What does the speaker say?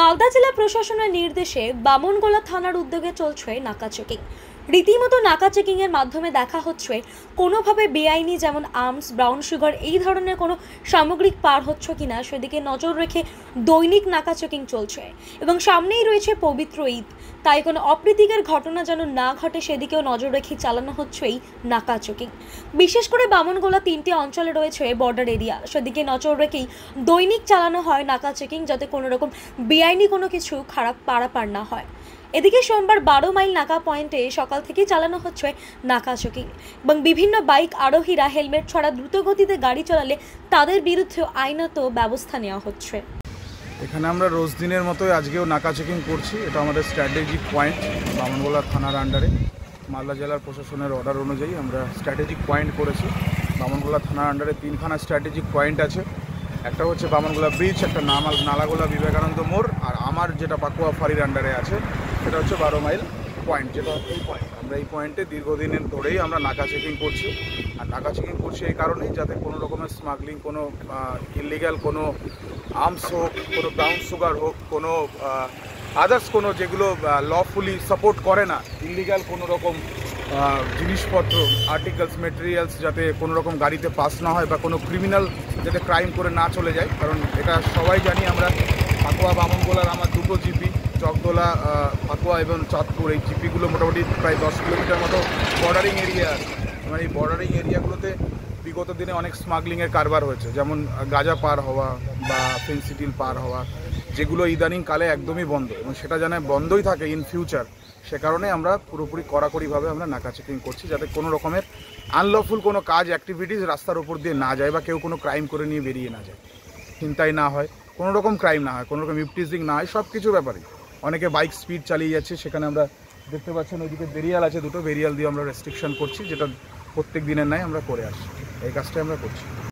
মালদা জেলা প্রশাসনের নির্দেশে বামনগোলা থানার উদ্যোগে চলছে নাকা চেকিং। রীতিমতো নাকা চেকিং এর মাধ্যমে দেখা হচ্ছে কোনোভাবে বেআইনি যেমন আর্মস, ব্রাউন সুগার এই ধরনের কোনো সামগ্রিক পার হচ্ছে কিনা সেদিকে নজর রেখে দৈনিক নাকা চেকিং চলছে এবং সামনেই রয়েছে পবিত্র ঈদ, তাই কোনো অপ্রীতিকর ঘটনা যেন না ঘটে সেদিকেও নজর রেখে চালানো হচ্ছে এই নাকা চেকিং। বিশেষ করে বামনগোলা 3টি অঞ্চলে রয়েছে বর্ডার এরিয়া, সেদিকে নজর রেখেই দৈনিক চালানো হয় নাকা চেকিং, যাতে কোনো রকম বেআইনি কোনো কিছু খারাপ পারাপার না হয়। এদিকে সোমবার 12 মাইল নাকা পয়েন্টে সকাল থেকেই চালানো হচ্ছে নাকা চেকিং এবং বিভিন্ন বাইক আরোহীরা হেলমেট ছাড়া দ্রুত গতিতে গাড়ি চালালে তাদের বিরুদ্ধে আইনত ব্যবস্থা নেওয়া হচ্ছে। এখানে আমরা রোজ দিনের মতোই আজকেও নাকা চেকিং করছি। এটা আমাদের স্ট্র্যাটেজিক পয়েন্ট, বামনগোলা থানার আন্ডারে মালদা জেলার প্রশাসনের অর্ডার অনুযায়ী আমরা স্ট্র্যাটেজিক পয়েন্ট করেছি। বামনগোলা থানার আন্ডারে 3খানা স্ট্র্যাটেজিক পয়েন্ট আছে। একটা হচ্ছে বামনগোলা ব্রিজ, একটা নালাগোলা বিবেকানন্দ মোড়, আর আমার যেটা পাকুয়া ফাঁড়ির আন্ডারে আছে সেটা হচ্ছে 12 মাইল পয়েন্ট, যেটা এই পয়েন্ট। আমরা এই পয়েন্টে দীর্ঘদিনের ধরেই আমরা নাকা চেকিং করছি। আর নাকা চেকিং করছি এই কারণেই যাতে কোনো রকমের স্মাগলিং, কোনো ইললিগ্যাল কোনো আর্মস হোক, কোনো ব্রাউন সুগার হোক, কোনো আদার্স কোনো যেগুলো লফুলি সাপোর্ট করে না, ইললিগ্যাল কোনো রকম জিনিসপত্র, আর্টিকেলস, মেটেরিয়ালস যাতে কোনো রকম গাড়িতে পাস না হয় বা কোনো ক্রিমিনাল যাতে ক্রাইম করে না চলে যায়। কারণ এটা সবাই জানি আমরা, পাকুয়া বামনগোলার আমার দুটো জিপি, চকদোলা, পাকুয়া এবং চাঁদপুর, এই জিপিগুলো মোটামুটি প্রায় 10 কিলোমিটার মতো বর্ডারিং এরিয়া আছে। মানে এই বর্ডারিং এরিয়াগুলোতে বিগত দিনে অনেক স্মাগলিংয়ের কারবার হয়েছে, যেমন গাঁজা পার হওয়া বা ফেন্সিডিল পার হওয়া, যেগুলো ইদানিং কালে একদমই বন্ধ এবং সেটা যেন বন্ধই থাকে ইন ফিউচার। সে কারণে আমরা পুরোপুরি কড়াকড়িভাবে আমরা নাকা চেকিং করছি, যাতে কোনো রকমের আনলফুল কোনো কাজ, অ্যাক্টিভিটিস রাস্তার উপর দিয়ে না যায় বা কেউ কোনো ক্রাইম করে নিয়ে বেরিয়ে না যায়, চিন্তাই না হয়, কোনো রকম ক্রাইম না হয়, কোনো রকম ইপটিজিং না হয়, সব কিছু ব্যাপারেই। অনেকে বাইক স্পিড চালিয়ে যাচ্ছে, সেখানে আমরা দেখতে পাচ্ছেন ওইদিকে বেরিয়াল আছে, দুটো বেরিয়াল দিয়ে আমরা রেস্ট্রিকশন করছি, যেটা প্রত্যেক দিনের নাই আমরা করে আসছি। এই কাজটাই আমরা করছি।